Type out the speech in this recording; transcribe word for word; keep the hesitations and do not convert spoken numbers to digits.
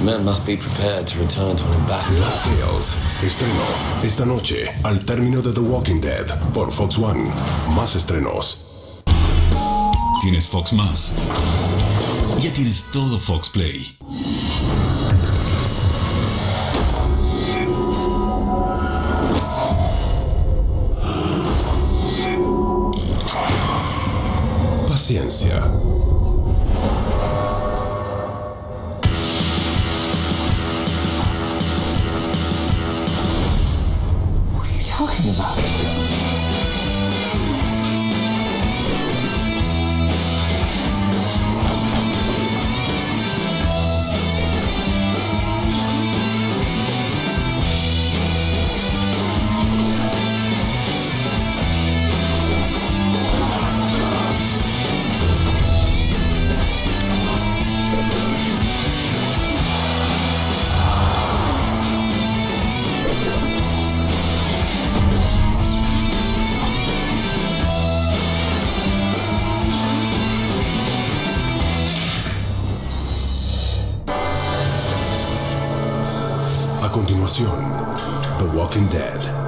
men must be prepared to return to an embattled. Matt Sales estreno esta noche al término de The Walking Dead por Fox One. Más estrenos. Tienes Fox Más. Ya tienes todo Fox Play. Paciencia. What are you talking about? A continuación, The Walking Dead.